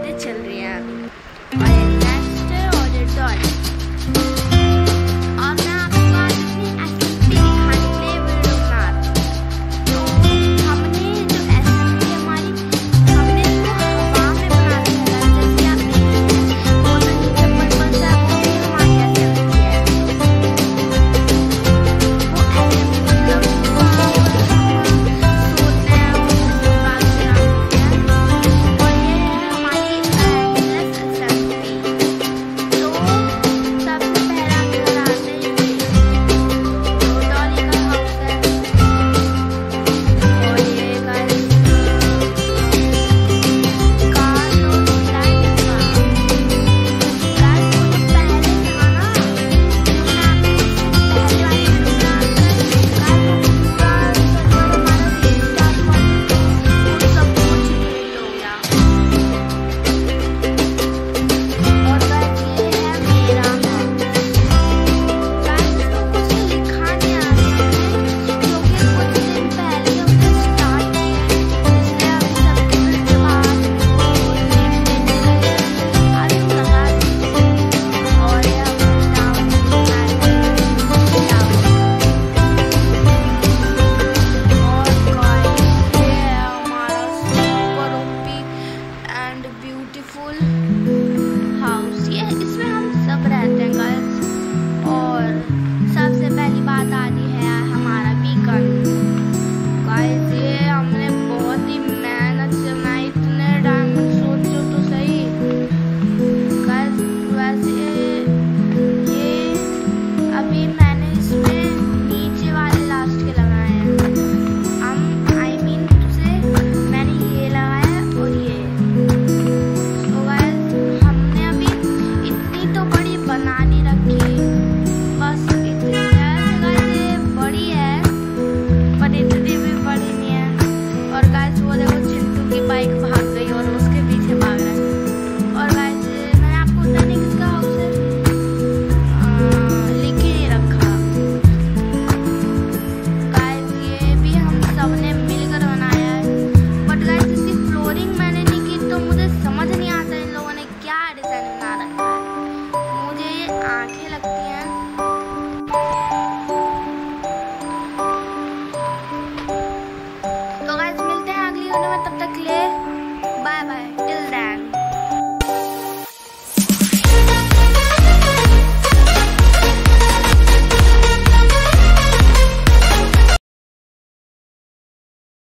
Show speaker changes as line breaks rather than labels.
बातें चल रही हैं अभी। और नेक्स्ट है ऑडिट डॉट। और मैं आपको आज अपनी SMP दिखाने के लिए वीडियो बना रही हूँ। तो हमने जो SMP हमारी, हमने इसको हवा में बना दिया है। जैसे आप देखते हैं बहुत अच्छी सिंपल सा हमारी SMP है। वो SMP मतलब सोते हैं उसके बाद से आते हैं। और ये है हमारी एंडलेस SMP। तो सबसे पहला अंदर आते हैं तो डॉली का हाउस है। और ये गाइस कार और लाइट का गाइस वो जो पहले था ना, जो मैं आपको पहले वाली वीडियो में गाइस वो पूरा सर्वर हमारा रीस्टार्ट हुआ तो वो सब कुछ डिलीट हो गया। और गाइस ये है मेरा हाउस। गाइस इसको कुछ लिखा नहीं आ रहा है क्योंकि कुछ दिन पहले हमने स्टार्ट किया है, इसलिए अभी सबके घर के बाहर वो नेम देने लगे आज हम लगा देंगे। और ये हम डाउन और गाइस ये है हमारा super OP and beautiful house. ये इसमें हम सब रहते हैं गाइस। और सबसे पहली बात आती है हमारा बीकन। गाइस ये हमने बहुत ही मेहनत से बनाई, इतने डायमंड सोचो तो सही। गाइस वैसे ये अभी मैंने इसमें नीचे वाले लास्ट के लगाए हैं। आई मीन से मैंने ये लगाया और ये। तो गाइस हमने अभी इतनी तो बड़ी बना नहीं रखी, बस इतनी है। गाइस ये बड़ी है पर इतनी भी बड़ी नहीं है। और गाइस वो देखो चिंटू की बाइक भाग गई और उसके पीछे भाग रहा है। और गाइस मैंने आपको पता नहीं किसका हाउस है लिख ही नहीं रखा। गाइस ये भी हम सबने मिलकर बनाया है। बट गाइस इसकी फ्लोरिंग मैंने नहीं की तो मुझे समझ नहीं आता इन लोगों ने क्या डिजाइन बना रखा है। मुझे ये आंखें लगती हैं। तो गाइस मिलते हैं अगली वीडियो में, तब तक के लिए बाय बाय टिल देन।